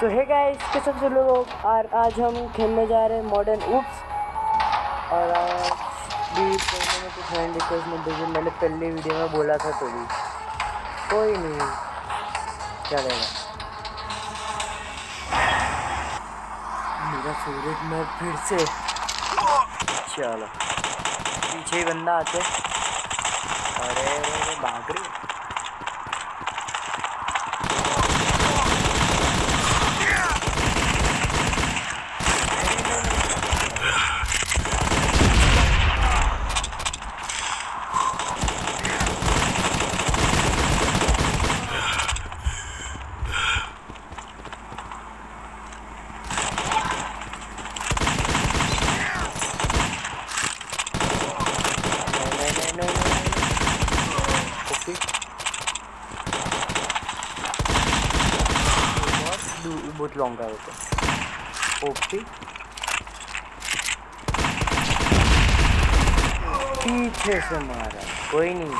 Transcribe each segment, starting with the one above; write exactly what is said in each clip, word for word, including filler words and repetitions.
सो है गाइस, कैसे सब लोग। और आज हम खेलने जा रहे हैं मॉडर्न ऊप्स। और आज भी खेलने में कुछ फ्रेंड रिक्वेस्ट में देखिए, मैंने पहले वीडियो में बोला था तो भी कोई नहीं चलेगा। मेरा फेवरेट मैप फिर से। चलो पीछे ही बंदा आते। अरे अरे भाग रही। बहुत लॉन्ग है वो तो। ओपी पीछे से मारा, कोई नहीं।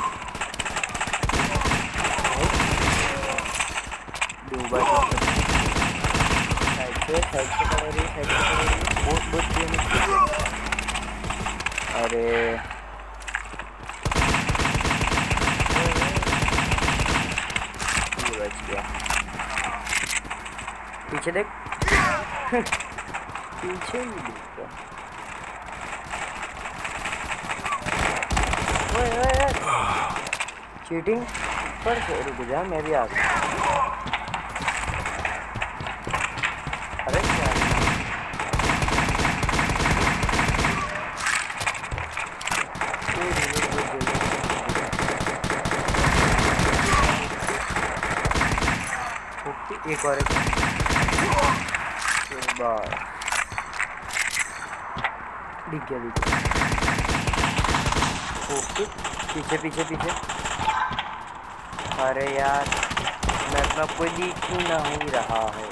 साइड से साइड से कर रही साइड से कर रही बहुत बहुत। अरे बच गया। पीछे देख। पीछे ही देखता। ओए ओए चीटिंग पर से रुक जा, मैं भी आ गया। अरे क्या एक और एक बार दिख गया दिख गया। ओके पीछे पीछे पीछे। अरे यार मैं अपना कोई दिख ही नहीं रहा है।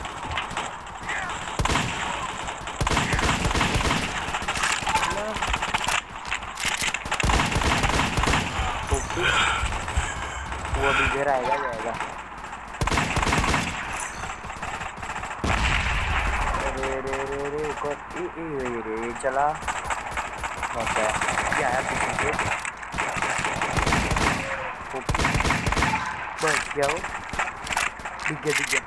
ओके वो अभी इधर आएगा जाएगा। रे रे रे रे को ए ए रे चला ओके क्या है पीछे से। ओके बच गया वो। दिख गया दिख गया।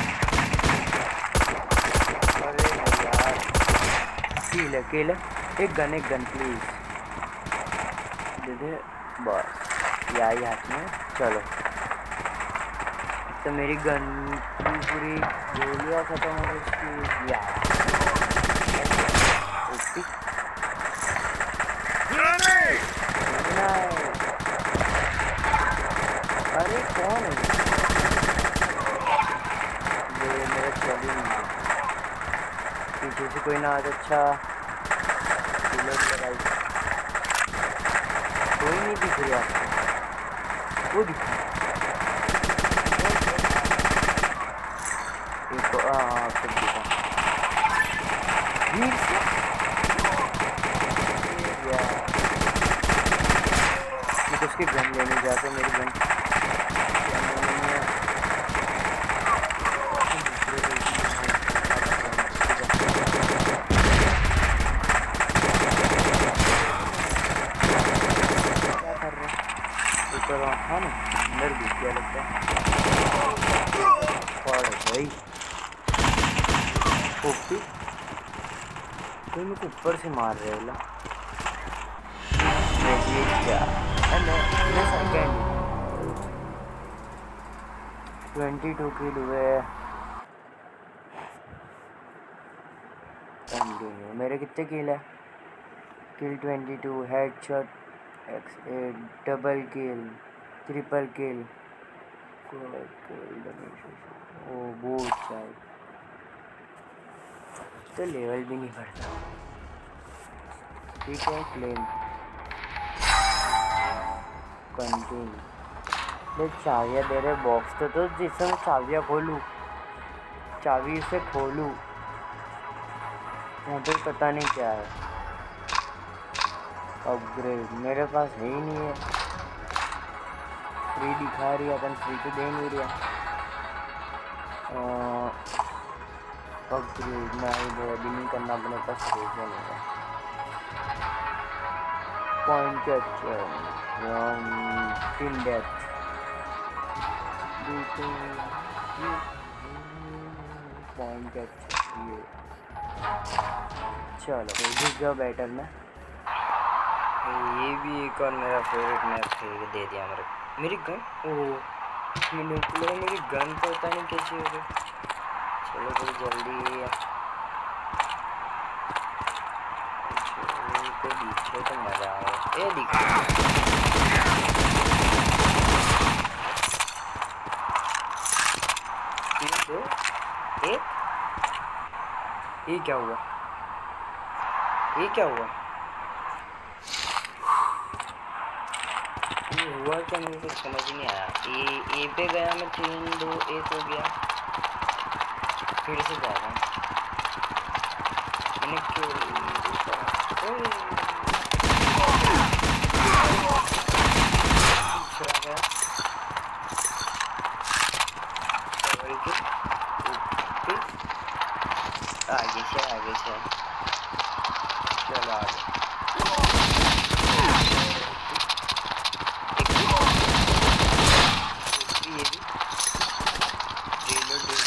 अरे यार किल है किल है। एक गन एक गन प्लीज दे दे बस। यही हाथ में चलो। तो मेरी गन की पूरी गोलियां खत्म हो गई यार। अरे कौन है ये? मेरा चल ही नहीं। पीछे से कोई ना आज। अच्छा लगाई कोई नहीं दिख रहा। वो दिखा हाँ सब दिखा। तो उसकी गन लेने जाते। मेरी गन क्या कर रहे ऊपर हाँ ना अंदर भी क्या लगता है और भाई। ओके कोई मेरे को ऊपर से मार रहे होला। क्या ट्वेंटी टू किल हुए। मेरे कितने किल है? Kill twenty two, headshot x eight, double kill, triple kill. ओ बहुत चाहिए तो लेवल भी नहीं बढ़ता। ठीक है क्लेम कंटिन्यू। देख चाबियाँ दे रहे बॉक्स तो तो जिससे मैं चाबियाँ खोलूँ, चाबी से खोलूँ। यहाँ पे पता नहीं क्या है। अपग्रेड मेरे पास है ही नहीं है। फ्री दिखा रही है, अपन फ्री तो दे नहीं रहा। अपग्रेड नहीं भाई, अभी नहीं करना, अपने पास पैसा नहीं है। Point capture team death, point capture ये। चलो दिख गया बैटर में। ये भी एक और मेरा फेवरेट मैप है, ये दे दिया मेरे मेरी गन। ओह मैंने लगा मेरी गन तो पता नहीं कैसी हो गई। चलो भाई जल्दी तो पीछे तो मजा आए। ये दिखा तीन दो एक। ये क्या हुआ, ये क्या हुआ, ये हुआ क्या मुझे कुछ समझ नहीं आया। ए ए पे गया मैं, तीन दो एक हो गया, फिर से जा रहा हूँ मैंने क्यों। आगे से आगे से चलो आगे। ये भी reload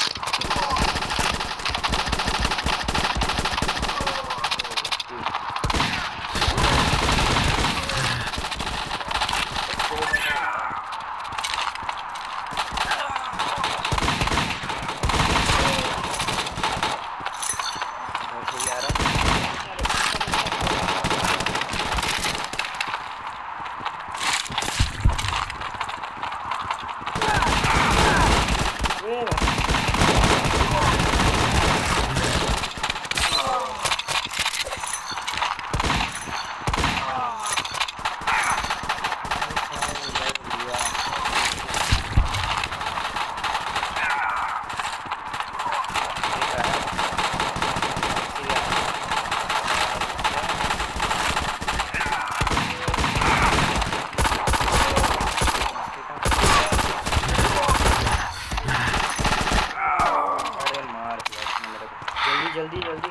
जल्दी जल्दी।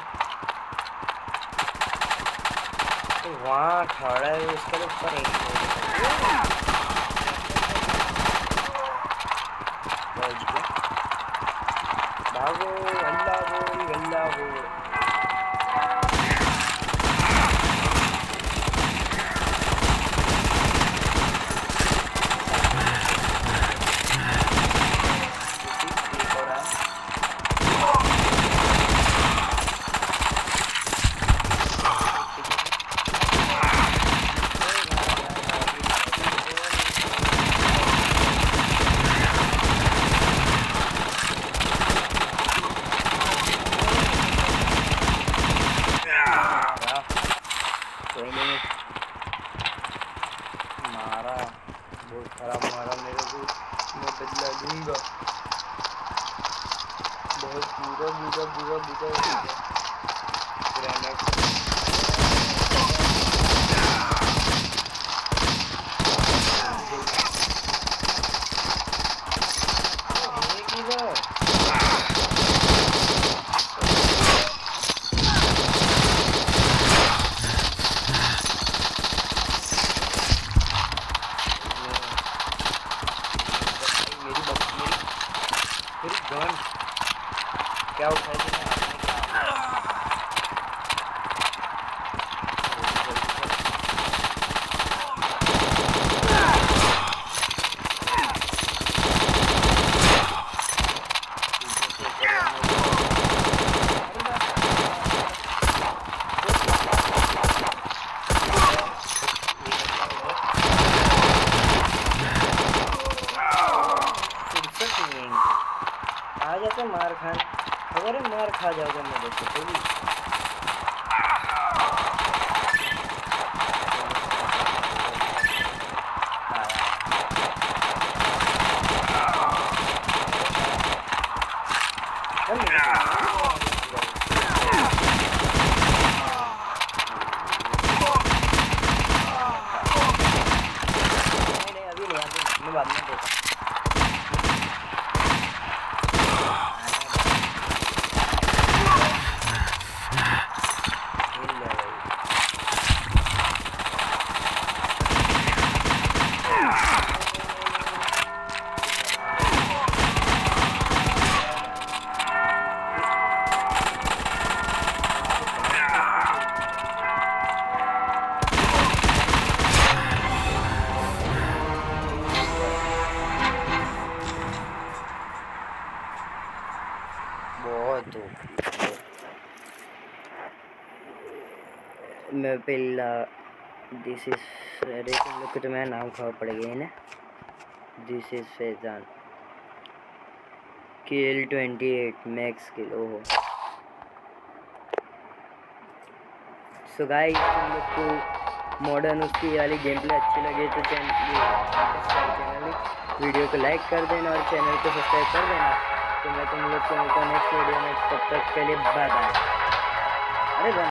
तो वहाँ खड़ा है उसके ऊपर एक भागो, अल्लाह बोल अल्लाह बोल। मारा बहुत खराब मारा मेरे को, मैं बदला दूंगा। बहुत बुरा बुरा बुरा बुरा हो गया। क्या उठाई थी आ जाते मार खान, अगर मार खा जाओगे मेरे से तो भी। नहीं अभी नहीं, अभी मैं बाद में देखा। बहुत ओपी। मैं पहला दिस इज, अरे तुम लोग को तो मेरा नाम खबर पड़ गया है ना। This is Faizan, kill twenty eight max kill. ओहो सो गाइस, तुम लोग को मॉडर्न उसकी वाली गेम प्ले अच्छी लगे तो चैनल वीडियो को लाइक कर देना और चैनल को सब्सक्राइब कर देना। तो मैं तुम लोग को मिलता हूँ नेक्स्ट वीडियो में, तब तक के लिए बाय बाय। अरे